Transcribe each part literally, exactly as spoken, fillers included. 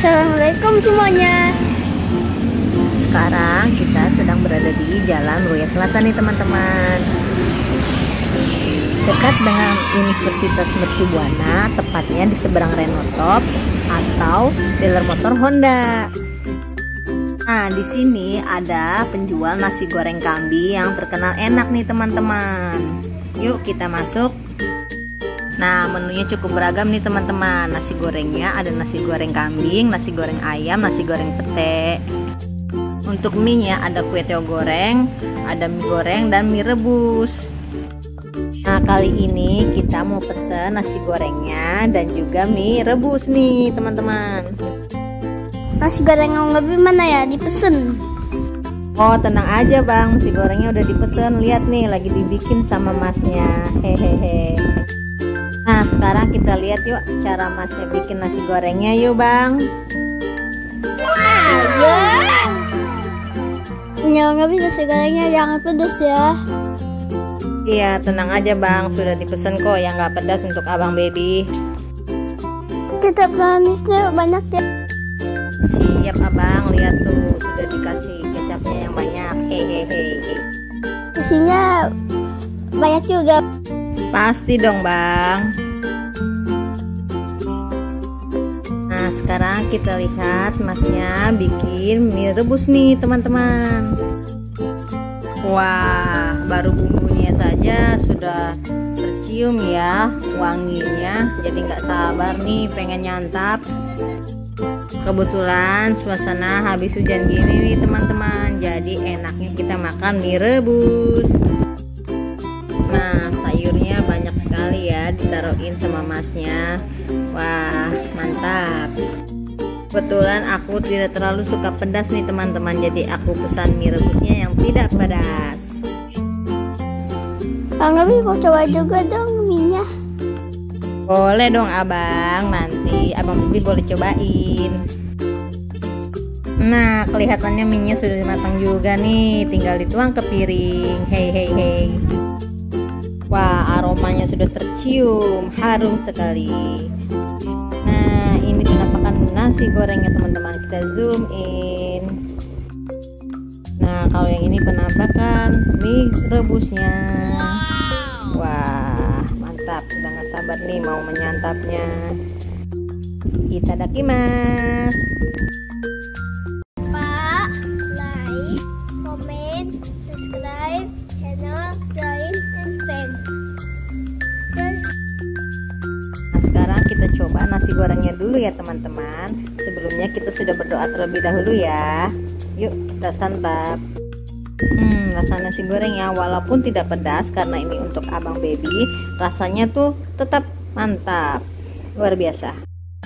Assalamualaikum semuanya. Sekarang kita sedang berada di Jalan Ruya Selatan nih teman-teman, dekat dengan Universitas Mercu Buana, tepatnya di seberang Renotop atau dealer motor Honda. Nah, di sini ada penjual nasi goreng kambing yang terkenal enak nih teman-teman. Yuk kita masuk. Nah, menunya cukup beragam nih teman-teman. Nasi gorengnya ada nasi goreng kambing, nasi goreng ayam, nasi goreng pete. Untuk mie-nya ada kue teo goreng, ada mie goreng dan mie rebus. Nah, kali ini kita mau pesen nasi gorengnya dan juga mie rebus nih teman-teman. Nasi goreng yang lebih mana ya dipesen? Oh, tenang aja bang, nasi gorengnya udah dipesen. Lihat nih, lagi dibikin sama masnya. Hehehe. Nah, sekarang kita lihat yuk cara masnya bikin nasi gorengnya yuk bang. Ayo. Punya nggak bisa nasi gorengnya jangan pedas ya. Iya, tenang aja bang, sudah dipesan kok yang nggak pedas untuk abang baby. Kecap manisnya banyak ya. Siap abang, lihat tuh sudah dikasih kecapnya yang banyak. Hehehe. Isinya banyak juga. Pasti dong bang. Nah, sekarang kita lihat masnya bikin mie rebus nih teman-teman. Wah, baru bumbunya saja sudah tercium ya wanginya. Jadi nggak sabar nih pengen nyantap. Kebetulan suasana habis hujan gini nih teman-teman. Jadi enaknya kita makan mie rebus. Nah, sayurnya banyak sekali ya ditaruhin sama masnya. Wah, mantap. Kebetulan aku tidak terlalu suka pedas nih teman-teman, jadi aku pesan mie rebusnya yang tidak pedas. Bang Abi mau coba juga dong mie-nya. Boleh dong abang, nanti abang Bibi boleh cobain. Nah, kelihatannya mie-nya sudah matang juga nih, tinggal dituang ke piring. Hei hei hei. Wah, aromanya sudah tercium, harum sekali. Nah, ini penampakan nasi gorengnya teman-teman. Kita zoom in. Nah, kalau yang ini penampakan mie rebusnya. Wah, mantap. Udah gak sabar nih mau menyantapnya. Itadakimasu. Pak, like, comment, subscribe channel join and friends. Nah, sekarang kita coba nasi gorengnya dulu ya teman-teman. Sebelumnya kita sudah berdoa terlebih dahulu ya. Yuk kita santap. Hmm, rasa nasi goreng ya, walaupun tidak pedas karena ini untuk abang baby, rasanya tuh tetap mantap, luar biasa.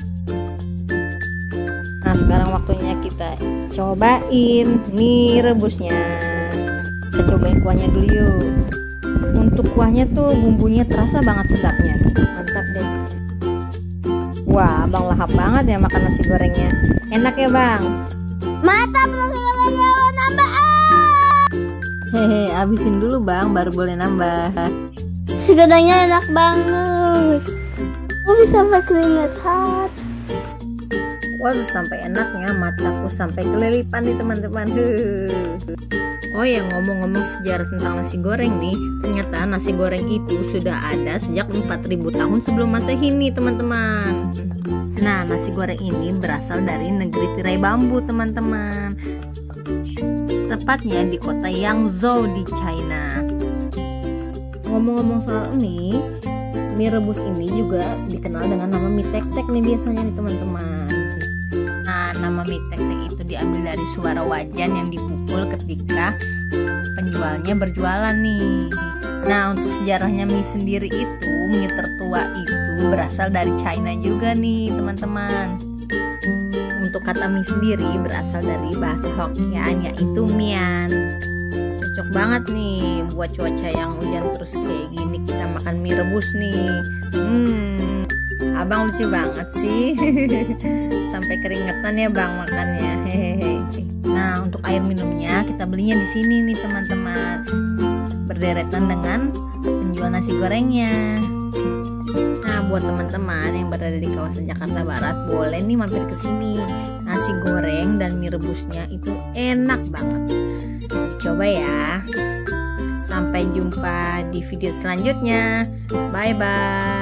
Nah, sekarang waktunya kita cobain mie rebusnya. Kita cobain kuahnya dulu yuk. Untuk kuahnya tuh bumbunya terasa banget sedapnya, mantap deh. Wah, abang lahap banget ya makan nasi gorengnya. Enak ya bang? Mantap, nasi gorengnya mau nambah. Hehe, abisin dulu bang, baru boleh nambah. Nasi gorengnya enak banget. Aku sampai keringetan. Waduh, sampai enaknya mataku sampai kelilipan nih teman-teman. Oh ya, ngomong-ngomong sejarah tentang nasi goreng nih, ternyata nasi goreng itu sudah ada sejak empat ribu tahun sebelum Masehi nih teman-teman. Nah, nasi goreng ini berasal dari negeri tirai bambu teman-teman, tepatnya di kota Yangzhou di China. Ngomong-ngomong soal ini, mie rebus ini juga dikenal dengan nama mie tek-tek nih biasanya nih teman-teman. Nah, nama mie tek-tek itu diambil dari suara wajan yang dipukul ketika penjualnya berjualan nih. Nah, untuk sejarahnya mie sendiri itu, mie tertua itu berasal dari China juga nih teman-teman. Untuk kata mie sendiri berasal dari bahasa Hokkien yaitu mian. Cocok banget nih buat cuaca yang hujan terus kayak gini, kita makan mie rebus nih. Hmm, abang lucu banget sih. Sampai keringetan ya bang makannya. Hehehe. Nah, untuk air minumnya kita belinya di sini nih teman-teman, berderetan dengan penjual nasi gorengnya. Nah, buat teman-teman yang berada di kawasan Jakarta Barat, boleh nih mampir ke sini. Nasi goreng dan mie rebusnya itu enak banget. Coba ya. Sampai jumpa di video selanjutnya. Bye bye.